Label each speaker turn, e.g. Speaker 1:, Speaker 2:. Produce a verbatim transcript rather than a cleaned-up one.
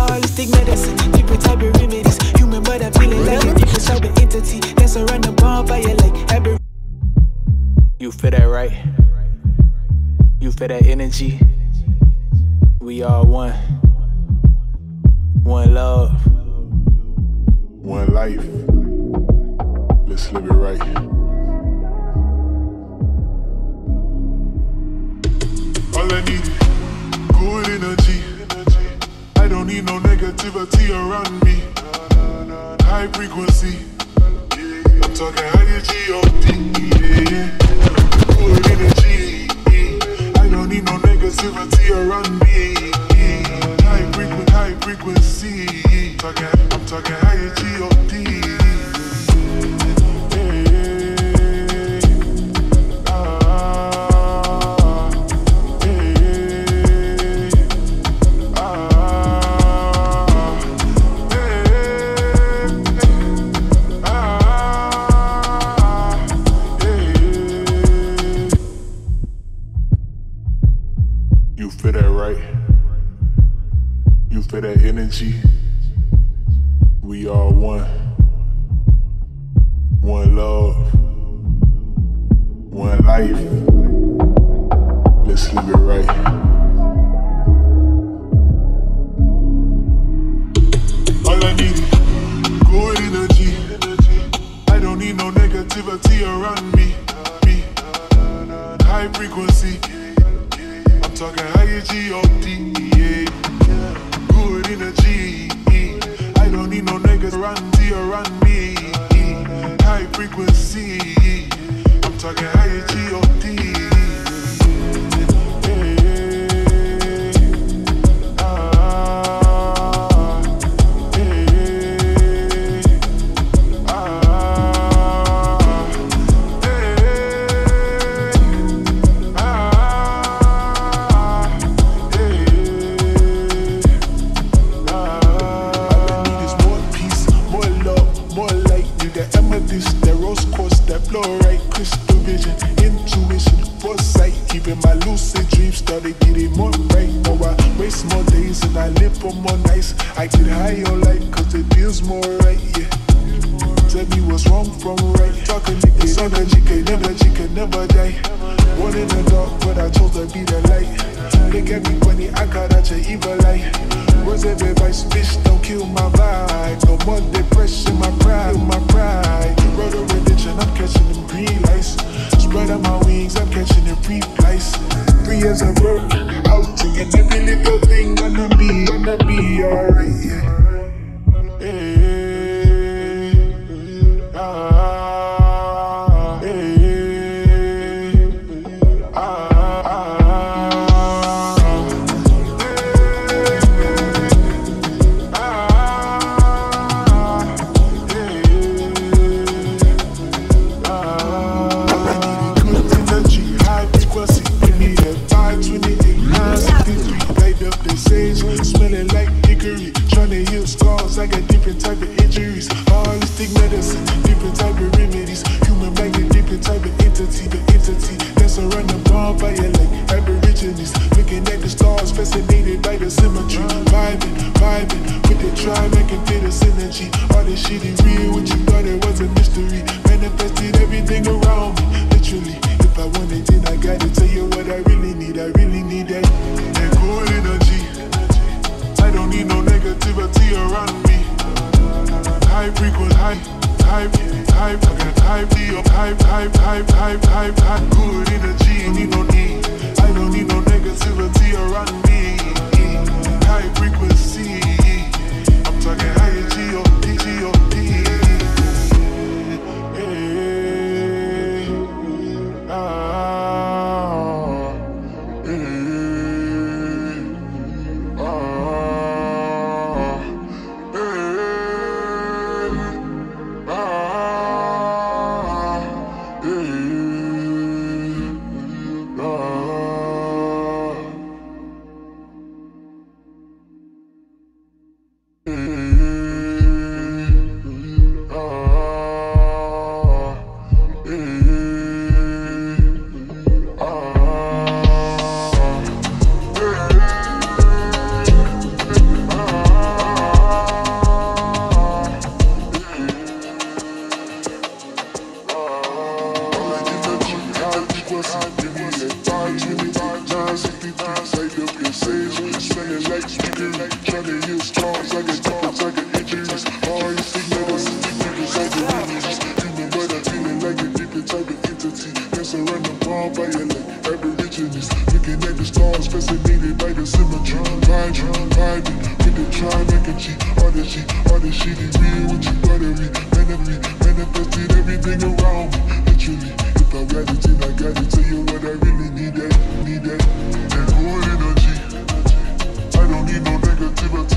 Speaker 1: holistic medicine, different type of remedies. Human, but I'm feeling like a different type of entity. That's around the bonfire like every. You feel that right? You feel that energy? We are one. One love.
Speaker 2: One life. Let's live it right. All I need is good energy. I don't need no negativity around me. High frequency. I'm talking high G O D. Yeah. Good energy. I don't need no negativity around me. High frequency, high frequency. Talking, I'm talking high G O D. You feel that right? You feel that energy? We are one. One love. One life. Let's live it right. All I need is good energy. I don't need no negativity around me. Me. High frequency. I'm talking high G O D, yeah. Good energy. I don't need no niggas around me, around me. High frequency. I'm talking high G O D. That rose quartz, that fluorite, crystal vision, intuition, foresight. Even my lucid dreams started getting more right. More I waste more days and I live for more nights. I get high on life cause it feels more right, yeah. Tell me what's wrong from right. Talking niggas, energy can energy can never die. Born in the dark, but I chose to be the light. Look at me funny, I got out your evil light. Words of advice, bitch, don't kill my vibe. No more depression, my pride, my pride. Road of religion, I'm catching them green lights. Spread out my wings, I'm catching them free flights. Three years of work, outing, and every little thing gonna be, gonna be alright, yeah. Hey, ah, hey, ah, ah. Smelling like hickory, trying to heal scars. I got different type of injuries. Holistic medicine, different type of remedies. Human body, different type of entity. The entity that's around the bonfire like aborigines. Looking at the stars, fascinated by the symmetry. Vibing, vibing with the tribe, I can feel the synergy. All this shit is real, what you thought it was a mystery. Manifested everything around me, literally. If I want it, then I gotta tell you what I really need. I really need that, that good energy. I don't need no negativity around me. High frequency, high, high, high, high, high, high, high, high, high, high, good energy. I need no need. I don't need no negativity around me. High frequency. I'm talking high G O D, G O D. Hey, ah, hey. scars, I got different type of injuries. Holistic medicine, different type of remedies. Human blood, I'm feeling like a different type of entity. That's around the bonfire like aborigines. Looking at the stars, fascinated by the symmetry. Vibing, vibing, with the tri-making all the shit, all the shit is real with you, buttery. Manifested, manifested everything around me. Literally, if I got it, then I got it. Tell you what I really need that, need that. That good energy. I don't need no negativity.